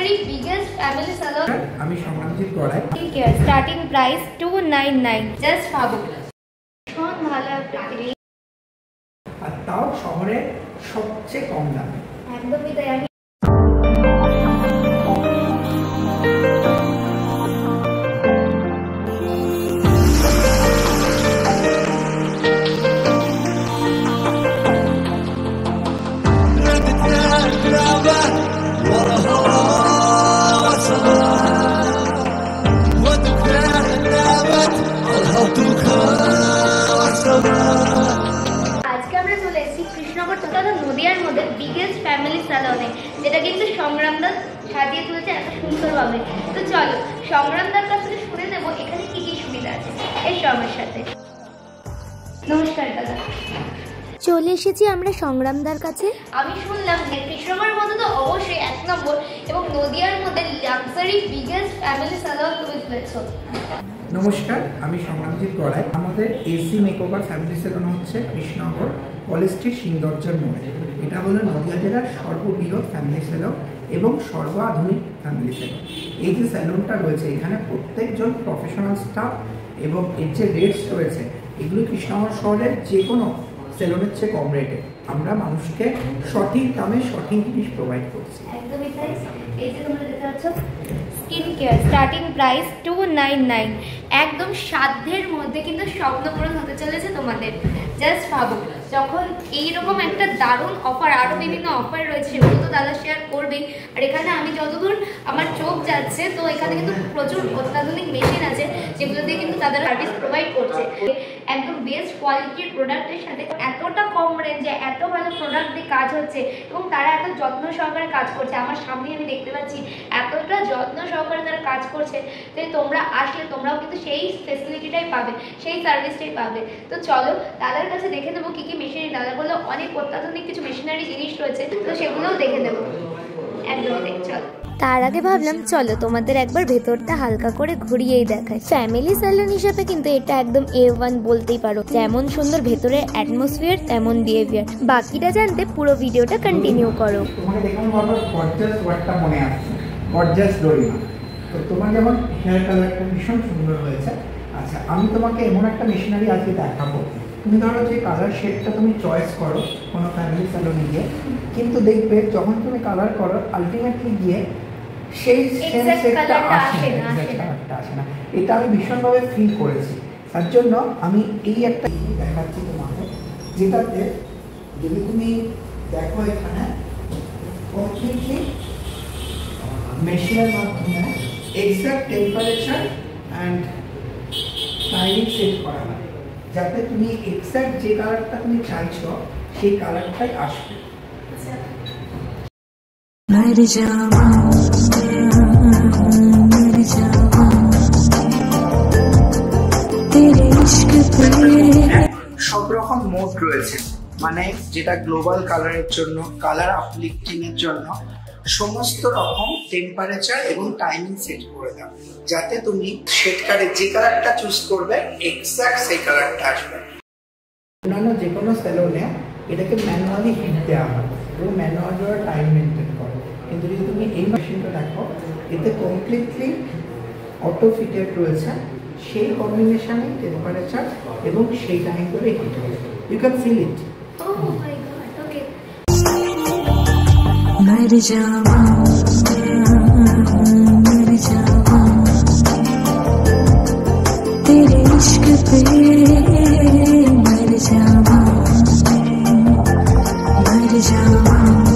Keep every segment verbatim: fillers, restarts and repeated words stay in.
luxury biggest family salon আমি Sangramjit Garai. Starting price two nine nine. Just ভাবো কোন ভালো একটা আর তাও শহরে সবচেয়ে কম দামে। একদমই তাই। আমি নদিয়ার মধ্যে বিগেস্ট ফ্যামিলি স্যালনে, যেটা কিন্তু সংগ্রামদার সাজিয়ে তুলেছে এত সুন্দরভাবে। তো চলো সংগ্রামদার কাছ থেকে শুনে নেবো এখানে কি কি সুবিধা আছে এই সবার সাথে। নমস্কার দাদা। চলে এসেছি আমরা সংগ্রামদার কাছে। আমি শুনলাম যে কৃষ্ণনগরের মধ্যে তো অবশ্যই এক নম্বর এবং নদিয়ার মধ্যে লাক্সারি বিগেস্ট ফ্যামিলি স্যালন তুমি তুলেছো। নমস্কার, আমি সংগ্রামজিৎ গড়াই। আমাদের এসি মেকওভার ফ্যামিলি স্যালন হচ্ছে কৃষ্ণনগর কলেজ স্ট্রিট সিংদর্জের মোড়ে। এটা হলো নদিয়া জেলার সর্ববৃহৎ ফ্যামিলি স্যালন এবং সর্বাধুনিক ফ্যামিলি স্যালন। এই যে স্যালনটা রয়েছে এখানে প্রত্যেকজন প্রফেশনাল স্টাফ এবং এর যে রেটস রয়েছে এগুলো কৃষ্ণনগর শহরের যে কোনো সেলুনের চেয়ে কম রেটে আমরা মানুষকে সঠিক দামে সঠিক জিনিস প্রোভাইড করছি। একদমই তাই। এই যে তোমরা দেখতে পাচ্ছ skin care starting price two nine nine. একদম সাধ্যের মধ্যে কিন্তু স্বপ্ন পূরণ হতে চলেছে তোমাদের। জাস্ট ভাবো যখন এইরকম একটা দারুণ অফার, আরও বিভিন্ন অফার রয়েছে সেগুলো তো দাদা শেয়ার করবেই। আর এখানে আমি যতদূর আমার চোখ যাচ্ছে তো এখানে কিন্তু প্রচুর অত্যাধুনিক মেশিন আছে যেগুলো দিয়ে কিন্তু তাদের সার্ভিস প্রোভাইড করছে। একদম বেস্ট কোয়ালিটির প্রোডাক্টের সাথে এতটা কম রেঞ্জে এত ভালো প্রোডাক্ট দিয়ে কাজ হচ্ছে এবং তারা এত যত্ন সহকারে কাজ করছে। আমার সামনে আমি দেখতে পাচ্ছি এতটা যত্ন সহকারে তারা কাজ করছে যে তোমরা আসলে তোমরাও কিন্তু সেই ফেসিলিটিটাই পাবে, সেই সার্ভিসটাই পাবে। তো চলো দাদার কাছে দেখে নেবো কী কী মেশিনারি, দাদা বললো অনেক অত্যাধুনিক কিছু মেশিনারি জিনিস রয়েছে তো সেগুলোও দেখে নেবো। একদমই দেখ চলো। তার আগে ভাবলাম চলো তোমাদের একবার ভেতরটা হালকা করে ঘুরিয়েই দেখায়। ফ্যামিলি স্যালন হিসেবে কিন্তু এটা একদম এ ওয়ান বলতেই পারো। যেমন সুন্দর ভেতরের অ্যাটমসফিয়ার তেমন বিহেভিয়ার। বাকিটা জানতে পুরো ভিডিওটা কন্টিনিউ করো। তোমাকে দেখুন বাবা গর্জাস ওয়ার্ডটা মনে আসছে, গর্জাস ডোরিমা। তো তোমার যেমন হেয়ার কালারটা ভীষণ সুন্দর হয়েছে। আচ্ছা, আমি তোমাকে এমন একটা মেশিনারি আজকে দেখাবো, তুমি ধরো যে কালার শেডটা তুমি চয়েস করো কোনো ফ্যামিলি স্যালনে গিয়ে, কিন্তু দেখবে যখন তুমি কালার করো আলটিমেটলি গিয়ে সেই সেম সেটটা আসে না, কালারটা আসে না। এটা আমি ভীষণভাবে ফিল করেছি। তার জন্য আমি এই একটা দেখাচ্ছি তোমাকে, যেটাতে যদি তুমি দেখো এখানে কমপ্লিটলি মেশিনের মাধ্যমে exact temperature and timing set করা হয় যাতে তুমি এক্সাক্ট যে কালারটা তুমি চাইছো সেই কালারটাই আসবে। সব রকম মোড রয়েছে, মানে যেটা গ্লোবাল কালারের জন্য, কালার আপলিফটিং এর জন্য সমস্ত রকম টেম্পারেচার এবং টাইমিং সেট করে দাও যাতে তুমি শেড কারে যে কালারটা চুজ করবে এক্সাক্ট সেই কালারটা আসবে। অন্যান্য যে কোনো সেলুনে এটাকে ম্যানুয়ালি হিট দেওয়া হয় এবং ম্যানুয়ালি টাইম মেনটেন করে, কিন্তু যদি তুমি এই মেশিনটা দেখো এতে কমপ্লিটলি অটো ফিটেড রয়েছে, সেই কম্বিনেশনে টেম্পারেচার এবং সেই টাইম করে হিট হবে। You can feel it. मर जावा मर जावा तेरे इश्क पे मर जावा मर जावा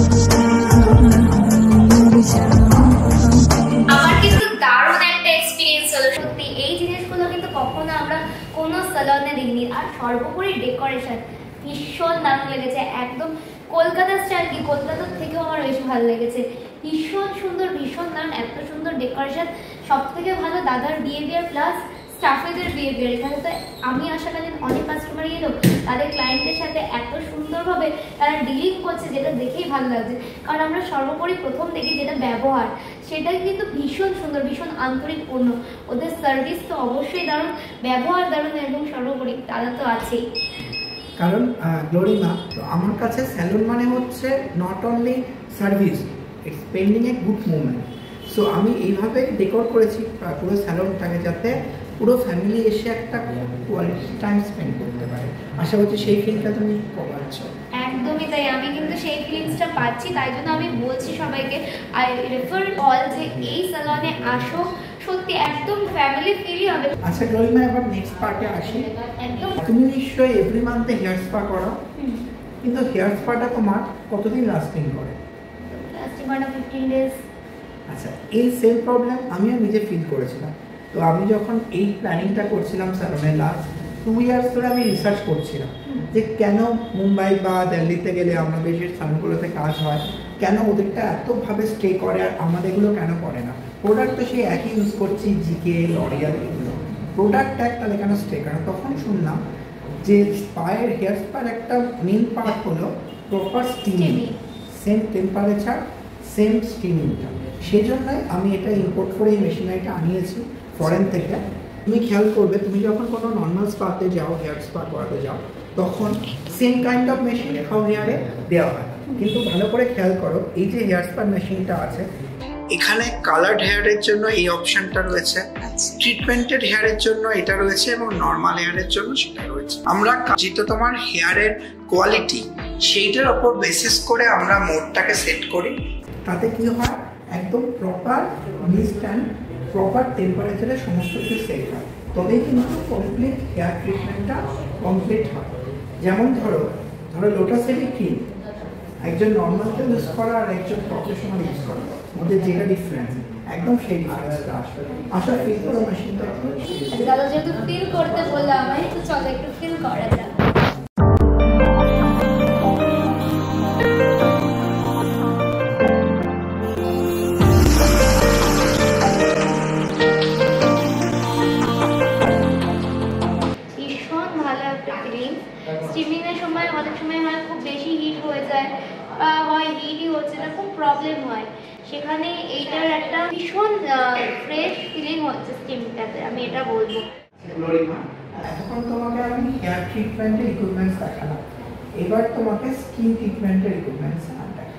मर जावा। আমার কিন্তু দারুণ একটা এক্সপেরিয়েন্স হলো সত্যি। এই জিনিসগুলো কিন্তু কখনো আমরা কোনো সালনে দেখিনি। আর সর্বোপরি ডেকোরেশন ভীষণ দারুণ লেগেছে, একদম কলকাতা স্টাইল, কি কলকাতার থেকেও আমার বেশি ভালো লেগেছে। ভীষণ সুন্দর, ভীষণ দারুণ, এত সুন্দর ডেকোরেশন। সব থেকে ভালো দাদার বিহেভিয়ার প্লাস স্টাফেদের বিহেভিয়ার। এখানে তো আমি আসাকালীন অনেক কাস্টমার এলো, তাদের ক্লায়েন্টের সাথে এত সুন্দরভাবে তারা ডিলিং করছে যেটা দেখেই ভালো লাগছে। কারণ আমরা সর্বোপরি প্রথম দেখি যেটা ব্যবহার, সেটাই কিন্তু ভীষণ সুন্দর, ভীষণ আন্তরিকপূর্ণ। ওদের সার্ভিস তো অবশ্যই দারুণ, ব্যবহার দারুণ এবং সর্বোপরি দাদা তো আছেই। কারণ গ্লোরিমা, তো আমার কাছে স্যালুন মানে হচ্ছে not only service, it's spending a good moment. So আমি এইভাবে ডেকোর করেছি পুরো স্যালনটাকে, যাতে পুরো ফ্যামিলি এসে একটা কোয়ালিটি টাইম স্পেন্ড করতে পারে। আশা করছি সেই ফিলটা তুমি পাচ্ছ। একদমই তাই, আমি কিন্তু সেই ফিলিংসটা পাচ্ছি, তাই জন্য আমি বলছি সবাইকে আই রেফার অল যে এই স্যালনে আসো, সত্যি একদম ফ্যামিলি ফিলই হবে। আচ্ছা গ্লোরিমা, এবার নেক্সট পার্টে আসি। একদম। তুমি নিশ্চয়ই এভরি মান্থে হেয়ার স্পা করো, কিন্তু হেয়ার স্পাটা তোমার কতদিন লাস্টিং করে? লাস্টিং করে ফিফটিন ডেজ। আচ্ছা, এই সেম প্রবলেম আমিও নিজে ফিল করেছিলাম। তো আমি যখন এই প্ল্যানিংটা করছিলাম স্যালনে, লাস্ট টু ইয়ার্স ধরে আমি রিসার্চ করছিলাম যে কেন মুম্বাই বা দিল্লিতে গেলে আমাদের যে স্যালনগুলোতে কাজ হয়, কেন ওদেরটা এতভাবে স্টে করে আর আমাদেরগুলো কেন করে না। প্রোডাক্ট তো সেই একই ইউজ করছি, জিকে, লরিয়াল, এগুলো প্রোডাক্ট এক, তাহলে কেন স্টে করে? তখন শুনলাম যে স্পায়ের হেয়ার স্পার একটা মেন পার্ট হলো proper steaming, same temperature same স্টিমিংটা। সেই জন্যই আমি এটা ইম্পোর্ট করে এই মেশিনারিটা আনিয়েছি ফরেন থেকে। তুমি খেয়াল করবে, তুমি যখন কোনো নর্মাল স্পাতে যাও, হেয়ার স্পা করাতে যাও, তখন সেম কাইন্ড অফ মেশিন সব হেয়ারে দেওয়া হয়, কিন্তু ভালো করে খেয়াল করো এই যে হেয়ার স্পা মেশিনটা আছে, এখানে কালার্ড হেয়ারের জন্য এই অপশনটা রয়েছে, ট্রিটমেন্টেড হেয়ারের জন্য এটা রয়েছে, এবং নর্মাল হেয়ারের জন্য সেটা রয়েছে। আমরা যেটা তোমার হেয়ারের কোয়ালিটি সেইটার ওপর বেসিস করে আমরা মোডটাকে সেট করি। তাতে কি হয়, একদম প্রপার মিস্ট অ্যান্ড প্রপার টেম্পারেচারে সমস্ত কিছু সেট হয়, তবেই কিন্তু কমপ্লিট হেয়ার ট্রিটমেন্টটা কমপ্লিট হয়। যেমন ধরো ধরো লোটাসেরি ক্রিম একজন নর্মালকে ইউজ করা আর একজন প্রফেশনাল ইউজ করা মধ্যে যেটা ডিফারেন্স, একদম সেই ডিফারেন্সটা আসবে। আসলে ফিল করো মেশিনটা একটু। দাদা যেহেতু ফিল করতে বললাম আমায়, তো চলো একটু ফিল করা যাক। ভীষণ ভালো একটা ক্রিম। স্টিমিং এর সময় অনেক সময় হয় খুব বেশি হিট হয়ে যায়, বা হয় হিটই হচ্ছে না, খুব প্রবলেম হয়, সেখানে এইটার একটা ভীষণ ফ্রেশ ফিলিং হচ্ছে স্টিমটাতে, আমি এটা বলবো। গ্লোরিমা, এখন তোমাকে আমি হেয়ার ট্রিটমেন্টের ইকুইপমেন্টস দেখালাম, এবার তোমাকে স্কিন ট্রিটমেন্টের ইকুইপমেন্টস দেখাবো।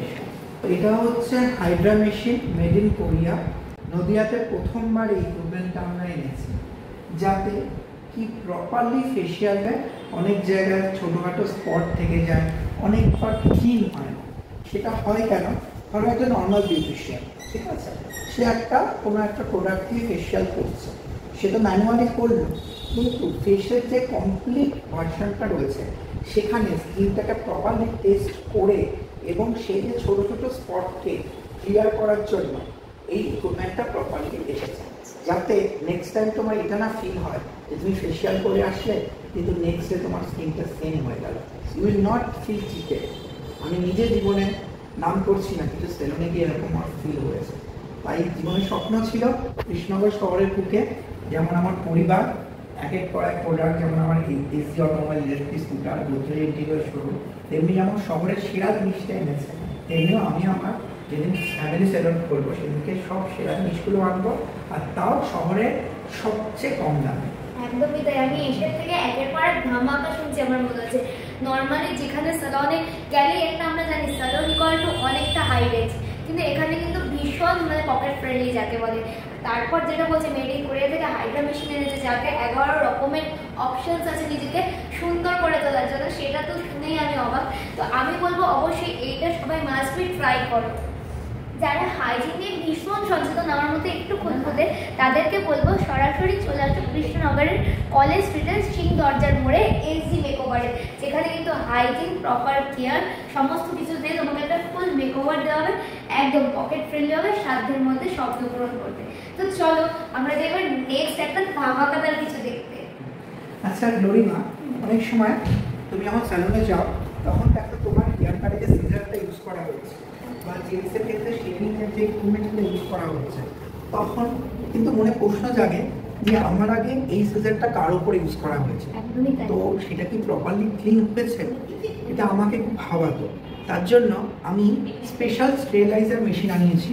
এটা হচ্ছে hydra machine, made in Korea. নদিয়াতে প্রথমবার এই ইকুইপমেন্টটা আমরা এনেছি, যাতে কি প্রপারলি ফেশিয়ালে অনেক জায়গায় ছোটোখাটো স্পট থেকে যায়, অনেকবার ক্লিন হয় না। সেটা হয় কেন? ধরো একটা নর্মাল বিউটিশিয়ান, ঠিক আছে, সে একটা কোনো একটা প্রোডাক্ট দিয়ে ফেশিয়াল করছে, সে তো ম্যানুয়ালি করলো, কিন্তু ফেসের যে কমপ্লিট ভার্সনটা রয়েছে সেখানে স্কিনটাকে প্রপারলি টেস্ট করে এবং সেই যে ছোটো ছোটো স্পটকে ক্লিয়ার করার জন্য এই ইকুইপমেন্টটা প্রপারলি এসেছে, যাতে নেক্সট টাইম তোমার এটা না ফিল হয় যে তুমি ফেশিয়াল করে আসলে কিন্তু নেক্সট ডে তোমার স্কিনটা সেম হয়ে গেল। You will not feel cheated. আমি নিজে জীবনে নাম করছি না, কিন্তু সেলুনে গিয়ে এরকম আমার ফিল হয়েছে। তাই জীবনের স্বপ্ন ছিল কৃষ্ণনগর শহরের বুকে যেমন আমার পরিবার এক এক পর এক প্রোডাক্ট, যেমন আমার AC automobile, electric scooter, Godrej interior showroom, তেমনি যেমন শহরের সেরা জিনিসটা এনেছে, তেমনিও আমি আমার যেদিন ফ্যামিলি সেলুন করবো সেদিনকে সব সেরা জিনিসগুলো আনবো, আর তাও শহরের সবচেয়ে কম দামে। একদমই তাই, আমি এসের থেকে একের পর এক ধামাকা শুনছি। আমার মনে হচ্ছে নর্মালি যেখানে স্যালনে গেলে একটা আমরা জানি স্যালন ইকুয়াল টু অনেকটা হাই রেঞ্জ, কিন্তু এখানে কিন্তু ভীষণ মানে পকেট ফ্রেন্ডলি যাকে বলে। তারপর যেটা বলছে মেড ইন কোরিয়া থেকে হাইড্রা মেশিন এনেছে, যাতে এগারো রকমের অপশনস আছে নিজেকে সুন্দর করে তোলার জন্য, সেটা তো শুনেই আমি অবাক। তো আমি বলবো অবশ্যই এইটা সবাই মাস্ট বি ট্রাই করো। যারা হাইজিন নিয়ে ভীষণ সচেতন, আমার মধ্যে একটু খুঁতখুঁতে, তাদেরকে বলবো সরাসরি চলে আসো কৃষ্ণনগরের কলেজ স্ট্রিটের সিং দরজার মোড়ে এসজি মেকওভারে, যেখানে কিন্তু হাইজিন, প্রপার কেয়ার সমস্ত কিছু দিয়ে তোমাকে একটা ফুল মেকওভার দেওয়া হবে, একদম পকেট ফ্রেন্ডলি হবে, সাধ্যের মধ্যে স্বপ্ন পূরণ করবে। তো চলো আমরা এবার নেক্সট একটা ধামাকাদার কিছু দেখতে। আচ্ছা গ্লোরিমা, অনেক সময় তুমি যখন স্যালুনে যাও তখন দেখো তোমার হেয়ার কাটে যে সিজারটা ইউজ করা হয়েছে বা জেন্টসের ক্ষেত্রে শেভিংয়ের যে ইকুইপমেন্টগুলো ইউজ করা হচ্ছে, তখন কিন্তু মনে প্রশ্ন জাগে যে আমার আগে এই সিজারটা কার উপরে ইউজ করা হয়েছে, তো সেটা কি প্রপারলি ক্লিন হয়েছে? এটা আমাকে খুব ভাবাতো। তার জন্য আমি স্পেশাল স্টেরিলাইজার মেশিন আনিয়েছি,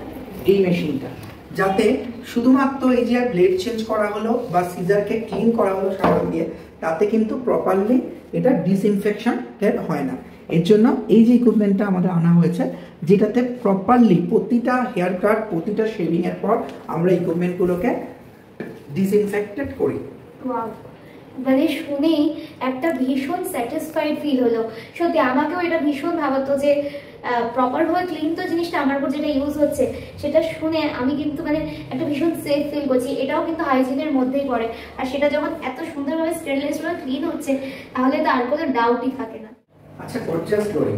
এই মেশিনটা, যাতে শুধুমাত্র এই যে ব্লেড চেঞ্জ করা হলো বা সিজারকে ক্লিন করা হলো সাবান দিয়ে, তাতে কিন্তু প্রপারলি এটা ডিসইনফেকশন হয় না। এর জন্য এই যে ইকুইপমেন্টটা আমাদের আনা হয়েছে, যেটাতে প্রপারলি প্রতিটা হেয়ার কাট, প্রতিটা শেভিং এর পর আমরা ইকুইপমেন্টগুলোকে ডিসইনফেক্টেড করি। মানে শুনেই একটা ভীষণ স্যাটিসফাইড ফিল হলো। সত্যি আমাকেও এটা ভীষণ ভাবাতো যে প্রপার ভাবে ক্লিন তো জিনিসটা আমার উপর যেটা ইউজ হচ্ছে, সেটা শুনে আমি কিন্তু মানে একটা ভীষণ সেফ ফিল করছি। এটাও কিন্তু হাইজিনের মধ্যেই পড়ে, আর সেটা যখন এত সুন্দরভাবে স্টেনলেস ভাবে ক্লিন হচ্ছে, তাহলে তো আর কোনো ডাউটই থাকে না। আচ্ছা, গর্জিয়াস গ্লোয়িং।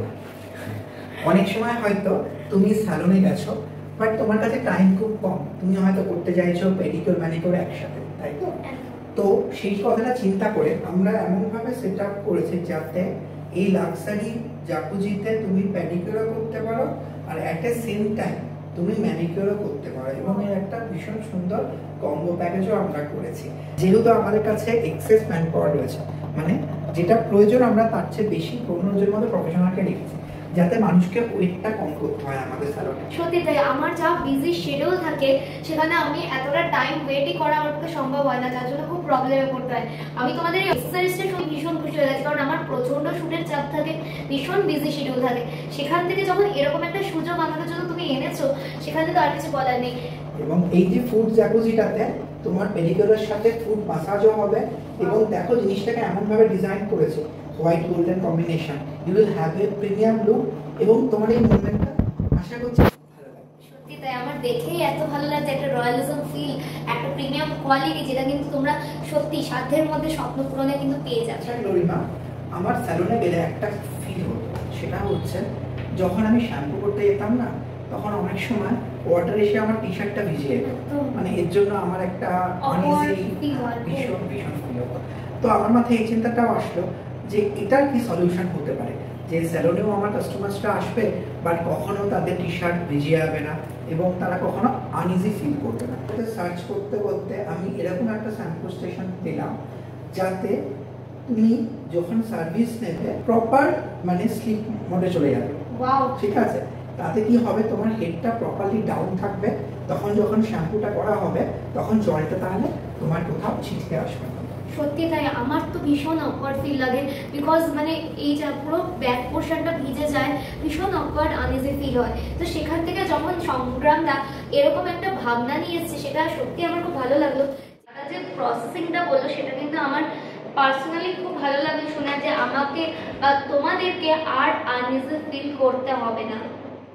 অনেক সময় হয়তো তুমি স্যালনে গেছো, বাট তোমার কাছে টাইম খুব কম, তুমি হয়তো করতে চাইছো পেডিকিউর ম্যানিকিউর একসাথে, তাই তো? তো সেই কথাটা চিন্তা করে আমরা এমনভাবে সেট আপ করেছি যাতে এই লাক্সারি জাকুজিতে তুমি পেডিকিউরও করতে পারো আর অ্যাট এ সেম টাইম তুমি ম্যানিকিউরও করতে পারো, এবং এর একটা ভীষণ সুন্দর কম্বো প্যাকেজও আমরা করেছি। যেহেতু আমাদের কাছে এক্সেস ম্যান পাওয়ার রয়েছে, মানে যেটা প্রয়োজন আমরা তার চেয়ে বেশি পনেরো জনের মধ্যে প্রফেশনালকে রেখেছি, যাতে মানুষকে ওয়েটটা কম করতে হয় আমাদের স্যালনে। সত্যি তাই, আমার যা বিজি শিডিউল থাকে সেখানে আমি এতটা টাইম ওয়েটই করা আমার পক্ষে সম্ভব হয় না, যার জন্য খুব প্রবলেমে পড়তে হয়। আমি তোমাদের এই এক্সারসাইজটা শুনে ভীষণ খুশি হয়ে গেছি, কারণ আমার প্রচন্ড শুটের চাপ থাকে, ভীষণ বিজি শিডিউল থাকে। সেখান থেকে যখন এরকম একটা সুযোগ আমাদের জন্য তুমি এনেছো, সেখানে তো আর কিছু বলার নেই। এবং এই যে ফুড জাকুজিটাতে তোমার পেডিকিউরের সাথে ফুড মাসাজও হবে, এবং দেখো জিনিসটাকে এমন ভাবে ডিজাইন করেছে, white golden combination, you will have a premium look, এবং তোমার এই মুভমেন্টটা আশা করছি ভালো লাগবে। সত্যি তাই, আমার দেখেই এত ভালো লাগছে, একটা রয়্যালিজম ফিল, একটা প্রিমিয়াম কোয়ালিটি, যেটা কিন্তু তোমরা সত্যি সাধ্যের মধ্যে স্বপ্ন পূরণে কিন্তু পেয়ে যাচ্ছ। লরিমা, আমার স্যালনে গেলে একটা ফিল হতো, সেটা হচ্ছে যখন আমি শ্যাম্পু করতে যেতাম না, তখন অনেক সময় ওয়াটার এসে আমার টি শার্টটা ভিজে যেত, মানে এর জন্য আমার একটা ভীষণ ভীষণ ফিল হতো। তো আমার মাথায় এই চিন্তাটাও আসলো যে এটার কি সলিউশন হতে পারে, যে স্যালনেও আমার কাস্টমার্সরা আসবে, বাট কখনো তাদের টি শার্ট ভিজে যাবে না এবং তারা কখনো আনইজি ফিল করবে না। সার্চ করতে করতে আমি এরকম একটা শ্যাম্পু স্টেশন পেলাম, যাতে তুমি যখন সার্ভিস নেবে প্রপার মানে স্লিপ মোডে চলে যাবে। ওয়াও, ঠিক আছে, তাতে কি হবে, তোমার হেডটা প্রপারলি ডাউন থাকবে, তখন যখন শ্যাম্পুটা করা হবে তখন জলটা তাহলে তোমার কোথাও ছিটকে আসবে না। সত্যি তাই, আমার তো ভীষণ অকওয়ার্ড ফিল লাগে, বিকজ মানে এই যা পুরো ব্যাক পোর্শনটা ভিজে যায়, ভীষণ অকওয়ার্ড আনইজি ফিল হয়। তো সেখান থেকে যখন সংগ্রামদা এরকম একটা ভাবনা নিয়ে এসেছে, সেটা সত্যি আমার খুব ভালো লাগলো। তারা যে প্রসেসিংটা বললো, সেটা কিন্তু আমার পার্সোনালি খুব ভালো লাগলো শোনা, যে আমাকে বা তোমাদেরকে আর আনইজি ফিল করতে হবে না।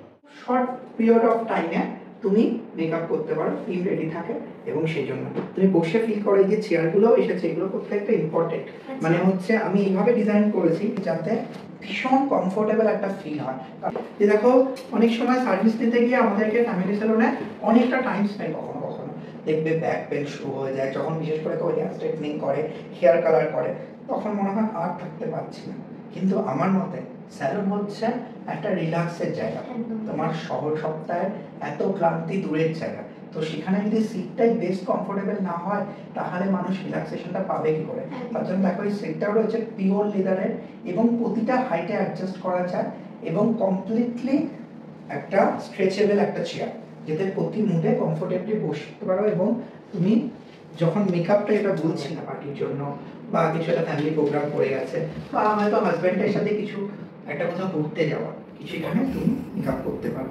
শর্ট পিরিয়ড অফ টাইমে তুমি মেকআপ করতে পারো, টিম রেডি থাকে, এবং সেই জন্য তুমি বসে ফিল করে যে চেয়ারগুলো এসেছে, এগুলো করতে একটা ইম্পর্টেন্ট, মানে হচ্ছে আমি এইভাবে ডিজাইন করেছি যাতে ভীষণ কমফোর্টেবল একটা ফিল হয়। যে দেখো অনেক সময় সার্ভিস দিতে গিয়ে আমাদেরকে ফ্যামিলি স্যালনে অনেকটা টাইম স্পেন্ড, কখনো কখনো দেখবে ব্যাক পেন শুরু হয়ে যায়, যখন বিশেষ করে কেউ হেয়ার স্ট্রেটনিং করে, হেয়ার কালার করে, তখন মনে হয় আর থাকতে পারছি না। কিন্তু আমার মতে স্যালন হচ্ছে একটা রিল্যাক্সের জায়গা, তোমার শহর সপ্তাহে এত ক্লান্তি দূরের জায়গা, তো সেখানে যদি সিটটাই বেস্ট কমফোর্টেবল না হয়, তাহলে মানুষ রিল্যাক্সেশনটা পাবে কি করে? তার জন্য দেখো এই সিটটাও রয়েছে পিওর লেদারের, এবং প্রতিটা হাইটে অ্যাডজাস্ট করা যায়, এবং কমপ্লিটলি একটা স্ট্রেচেবল একটা চেয়ার, যেতে প্রতি মুডে কমফোর্টেবলি বসতে পারো। এবং তুমি যখন মেকআপটা, এটা বলছি না পার্টির জন্য বা কিছু একটা ফ্যামিলি প্রোগ্রাম পড়ে গেছে, বা হয়তো হাজব্যান্ডের সাথে কিছু একটা কোথাও ঘুরতে যাওয়া, সেখানে তুমি মেকআপ করতে পারো।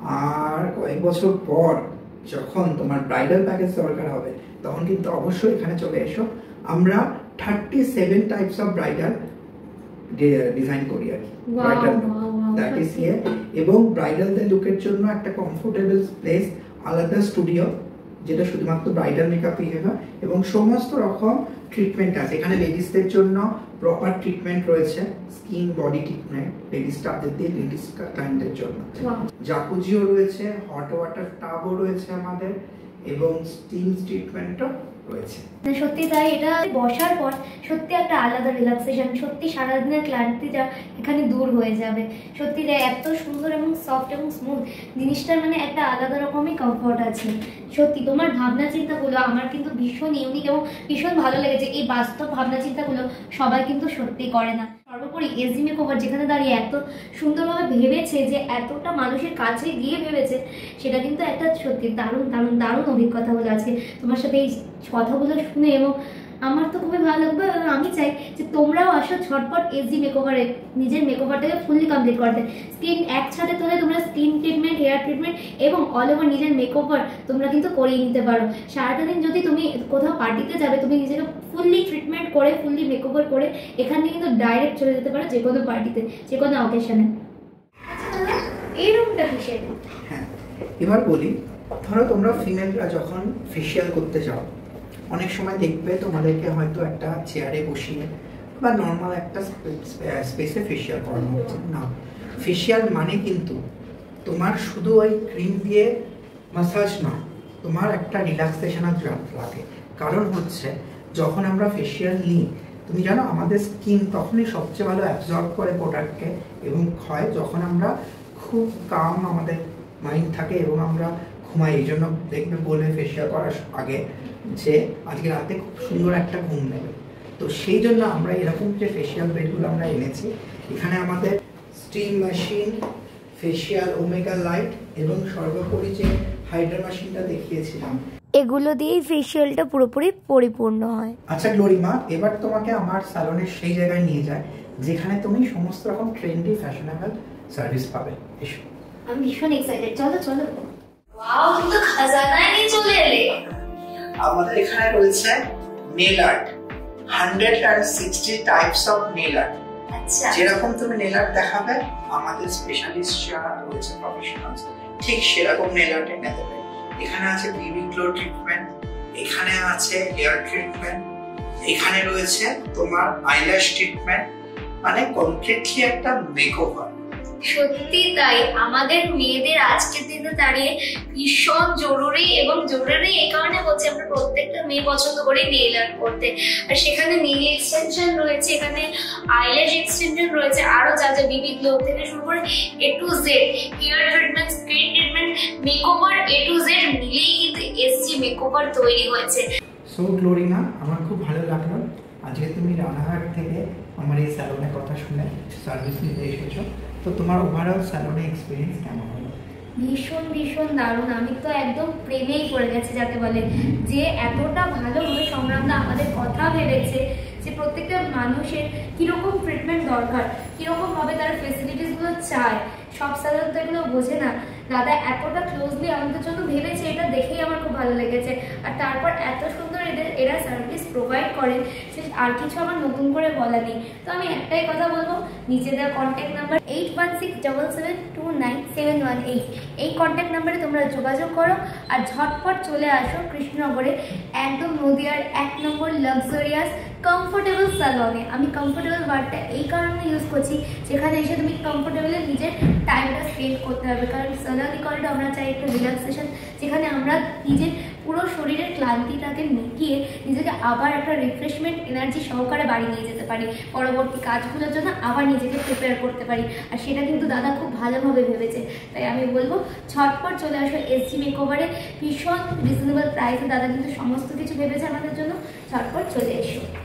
আর কয়েক বছর পর যখন তোমার ব্রাইডাল প্যাকেজ দরকার হবে, তখন কিন্তু অবশ্যই এখানে চলে এসো। আমরা thirty seven types of bridal design করি আর কি, ব্রাইডাল দ্যাট ইজ হিয়ার। এবং ব্রাইডালদের লুকের জন্য একটা কমফোর্টেবল প্লেস, আলাদা স্টুডিও, যেটা শুধুমাত্র ব্রাইডাল মেকআপই হবে, এবং সমস্ত রকম ট্রিটমেন্ট আছে এখানে। লেডিসদের জন্য প্রপার ট্রিটমেন্ট রয়েছে, স্কিন বডি ট্রিটমেন্ট লেডিস স্টাফদের দিয়ে, লেডিস ক্লায়েন্টদের জন্য জাকুজিও রয়েছে, হট ওয়াটার টাবও রয়েছে আমাদের, এবং স্টিম ট্রিটমেন্টও রয়েছে। সত্যি তাই, এটা বসার পর সত্যি একটা আলাদা রিল্যাক্সেশন, সত্যি সারাদিনের ক্লান্তিটা এখানে দূর হয়ে যাবে। সত্যি তাই, এত সুন্দর এবং সফট এবং স্মুথ জিনিসটার মানে একটা আলাদা রকমই কমফর্ট আছে। সত্যি তোমার ভাবনা চিন্তাগুলো আমার কিন্তু ভীষণ ইউনিক এবং ভীষণ ভালো লেগেছে। এই বাস্তব ভাবনা চিন্তাগুলো সবাই কিন্তু সত্যি করে না। সর্বোপরি এসডি মেকওভার যেখানে দাঁড়িয়ে এত সুন্দরভাবে ভেবেছে, যে এতটা মানুষের কাছে গিয়ে ভেবেছে, সেটা কিন্তু একটা সত্যি দারুণ দারুণ দারুণ অভিজ্ঞতা হলো আজকে তোমার সাথে এই কথাগুলো শুনে। এবং আমার তো খুবই ভালো লাগবে এবং আমি চাই যে তোমরাও আসো ঝটপট এসডি মেকওভারে নিজের মেকওভারটাকে ফুললি কমপ্লিট করতে। স্কিন একসাথে তোলে তোমরা স্কিন ট্রিটমেন্ট, হেয়ার ট্রিটমেন্ট এবং অল ওভার নিজের মেকওভার তোমরা কিন্তু করিয়ে নিতে পারো। সারাটা দিন যদি তুমি কোথাও পার্টিতে যাবে, তুমি নিজেকে ফুললি ট্রিটমেন্ট করে ফুললি মেকওভার করে এখান থেকে কিন্তু ডাইরেক্ট চলে যেতে পারো যে কোনো পার্টিতে, যে কোনো অকেশনে। এই রুমটা কিসের? হ্যাঁ, এবার বলি, ধরো তোমরা ফিমেলরা যখন ফেশিয়াল করতে যাও, অনেক সময় দেখবে তোমাদেরকে হয়তো একটা চেয়ারে বসিয়ে বা নর্মাল একটা স্পেসে ফেশিয়াল করানো হচ্ছে না। ফেশিয়াল মানে কিন্তু তোমার শুধু ওই ক্রিম দিয়ে মাসাজ নয়, তোমার একটা রিল্যাক্সেশনের লাগে। কারণ হচ্ছে যখন আমরা ফেশিয়াল নিই, তুমি জানো আমাদের স্কিন তখনই সবচেয়ে ভালো অ্যাবজর্ব করে প্রোডাক্টকে এবং হয় যখন আমরা খুব কাম আমাদের মাইন্ড থাকে এবং আমরা ঘুমাই। এই জন্য দেখবে বলে ফেশিয়াল করার আগে যে আজকে রাতে খুব সুন্দর একটা ঘুম নেবে। তো সেই জন্য আমরা এরকম যে ফেশিয়াল বেডগুলো আমরা এনেছি, এখানে আমাদের steam machine, facial omega light এবং সর্বোপরি যে হাইড্রা মেশিনটা দেখিয়েছিলাম, এগুলো দিয়েই ফেশিয়ালটা পুরোপুরি পরিপূর্ণ হয়। আচ্ছা গ্লোরিমা, এবার তোমাকে আমার স্যালনের সেই জায়গায় নিয়ে যায় যেখানে তুমি সমস্ত রকম ট্রেন্ডি ফ্যাশনেবল সার্ভিস পাবে। এসো। আমি ভীষণ এক্সাইটেড, চলো চলো। ওয়াও, তুমি তো খাজানায় নিয়ে চলে এলে। আমাদের এখানে রয়েছে nail art, hundred and sixty types of nail art. আচ্ছা, যেরকম তুমি নেল আর্ট দেখাবে, আমাদের স্পেশালিস্ট যারা রয়েছে প্রফেশনালস ঠিক সেরকম নেল আর্ট এনে দেবে। এখানে আছে বেবি গ্লো ট্রিটমেন্ট, এখানে আছে হেয়ার ট্রিটমেন্ট, এখানে রয়েছে তোমার আইল্যাশ ট্রিটমেন্ট, মানে কমপ্লিটলি একটা মেকওভার। সত্যি তাই, আমাদের মেয়েদের আজকের দিনে দাঁড়িয়ে ভীষণ জরুরি এবং জরুরি এই কারণে হচ্ছে আমরা প্রত্যেকটা মেয়ে পছন্দ করি নেল আর্ট করতে। আর সেখানে নেল এক্সটেনশন রয়েছে, এখানে আইল্যাশ এক্সটেনশন রয়েছে, আরো যা যা বিবি গ্লো থেকে শুরু করে A to Z, hair treatment, skin treatment, makeover A to Z মিলেই কিন্তু এসজি মেকওভার তৈরি হয়েছে। সো গ্লোরিনা, আমার খুব ভালো লাগলো আজকে তুমি রানাঘাট থেকে আমার এই স্যালনের কথা শুনে সার্ভিস নিতে এসেছো। তো তোমার ওভারঅল স্যালনের এক্সপিরিয়েন্স কেমন হলো? ভীষণ ভীষণ দারুণ। আমি তো একদম প্রেমেই পড়ে গেছি যাকে বলে, যে এতটা ভালোভাবে সংগ্রামদা আমাদের কথা ভেবেছে যে প্রত্যেকটা মানুষের কীরকম ট্রিটমেন্ট দরকার, কীরকমভাবে তারা ফেসিলিটিসগুলো চায়। সব স্যালন তো এগুলো বোঝে না। দাদা এতটা ক্লোজলি আমাদের জন্য ভেবেছে, এটা দেখেই আমার খুব ভালো লেগেছে। আর তারপর এত সুন্দর এদের এরা সার্ভিস প্রোভাইড করেন, সে আর কিছু আমার নতুন করে বলা নেই। তো আমি একটাই কথা বলবো, নিজেদের contact number eight one six double seven two nine seven one eight, এই কন্ট্যাক্ট নাম্বারে তোমরা যোগাযোগ করো আর ঝটপট চলে আসো কৃষ্ণনগরে একদম নদিয়ার এক নম্বর লাক্সারিয়াস কমফোর্টেবল স্যালনে। আমি কমফোর্টেবল ওয়ার্ডটা এই কারণে ইউজ করছি, যেখানে এসে তুমি কমফোর্টেবলি নিজের টাইমটা স্পেন্ড করতে হবে। কারণ স্যালন করাটা আমরা চাই একটা রিল্যাক্সেশন, যেখানে আমরা নিজের পুরো শরীরের ক্লান্তিটাকে মিটিয়ে নিজেকে আবার একটা রিফ্রেশমেন্ট এনার্জি সহকারে বাড়ি নিয়ে যেতে পারি, পরবর্তী কাজগুলোর জন্য আবার নিজেকে প্রিপেয়ার করতে পারি। আর সেটা কিন্তু দাদা খুব ভালোভাবে ভেবেছে। তাই আমি বলবো ঝটপট চলে আসো এসজি মেকওভারে, ভীষণ রিজনেবল প্রাইসে দাদা কিন্তু সমস্ত কিছু ভেবেছে আমাদের জন্য। ঝটপট চলে এসো।